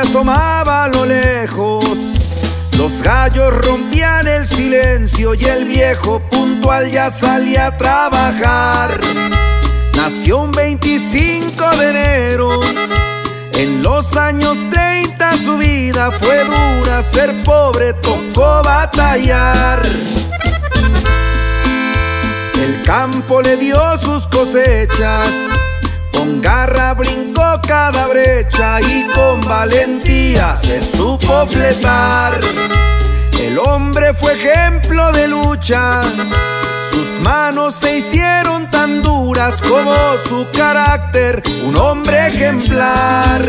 asomaba a lo lejos. Los gallos rompían el silencio y el viejo puntual ya salía a trabajar. Nació un 25 de enero. En los años 30 su vida fue dura, ser pobre tocó batallar. El campo le dio sus cosechas, con garra brincó cada brecha y con valentía se supo fletar. El hombre fue ejemplo de lucha, sus manos se hicieron tan duras como su carácter, un hombre ejemplar.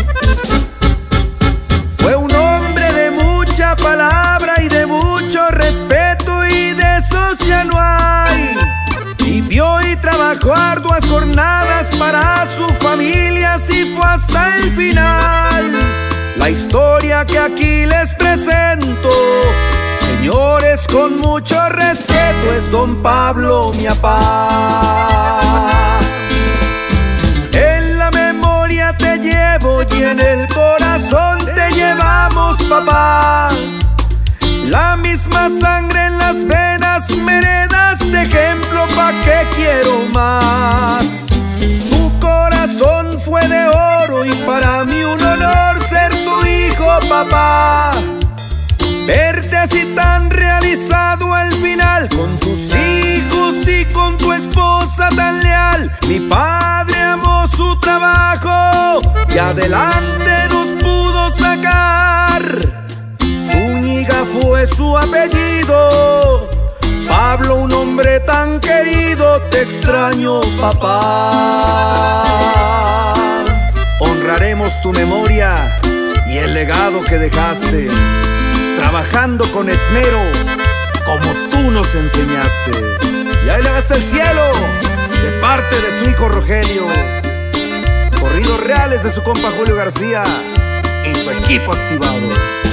Fue un hombre de mucha palabra y de mucho respeto, y de esos ya no hay. Vivió y trabajó arduas jornadas para su familia, así fue hasta el final. La historia que aquí les presento, señores, con mucho respeto, es don Pablo, mi papá. En la memoria te llevo y en el corazón te llevamos, papá. La misma sangre en las venas me heredas de ejemplo, ¿pa' qué quiero más? Tu corazón fue de oro y para mí un honor ser tu hijo, papá. Verte así tan realizado al final, con tus hijos y con tu esposa tan leal. Mi padre amó su trabajo y adelante nos pudo sacar. Zúñiga fue su apellido. Pablo, un hombre tan querido, te extraño, papá. Honraremos tu memoria y el legado que dejaste, trabajando con esmero como tú nos enseñaste. Y ahí le hasta el cielo, de parte de su hijo Rogelio. Corridos reales de su compa Julio García y su equipo activado.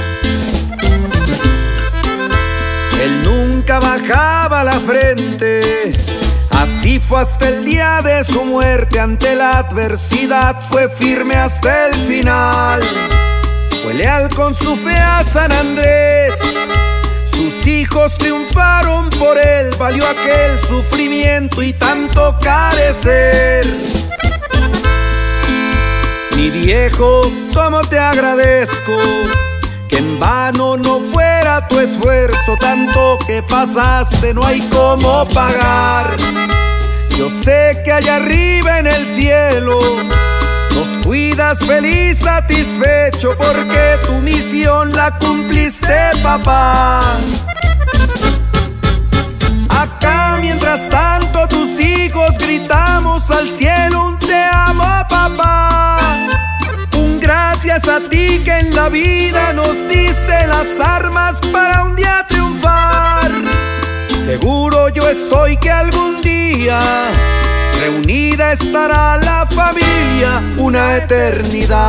Él nunca bajaba la frente, así fue hasta el día de su muerte. Ante la adversidad fue firme hasta el final. Fue leal con su fe a San Andrés, sus hijos triunfaron por él. Valió aquel sufrimiento y tanto carecer. Mi viejo, cómo te agradezco, que en vano no fuera tu esfuerzo. Tanto que pasaste no hay cómo pagar. Yo sé que allá arriba en el cielo nos cuidas feliz, satisfecho, porque tu misión la cumpliste, papá. Acá mientras tanto tus hijos gritamos al cielo un te amo, papá. Un gracias a ti que en la vida nos diste las armas para un día triunfar. Seguro yo estoy que algún día reunida estará la familia una eternidad.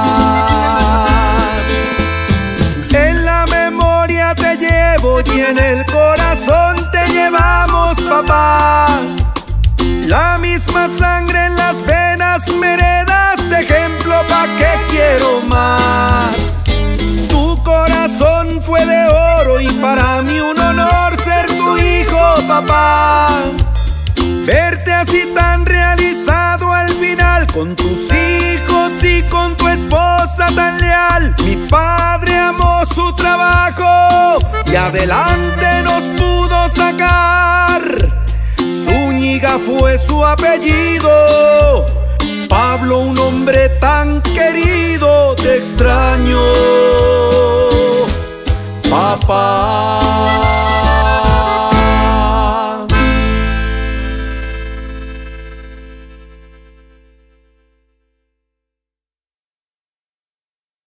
En la memoria te llevo y en el corazón te llevamos, papá. La misma sangre en las venas me heredas de ejemplo, ¿pa' qué quiero más? Tu corazón fue de oro y para mí un honor ser tu hijo, papá. Verte así tan realizado al final, con tus hijos y con tu esposa tan leal. Mi padre amó su trabajo y adelante nos pudo sacar. Zúñiga fue su apellido. Pablo, un hombre tan querido, te extraño, papá.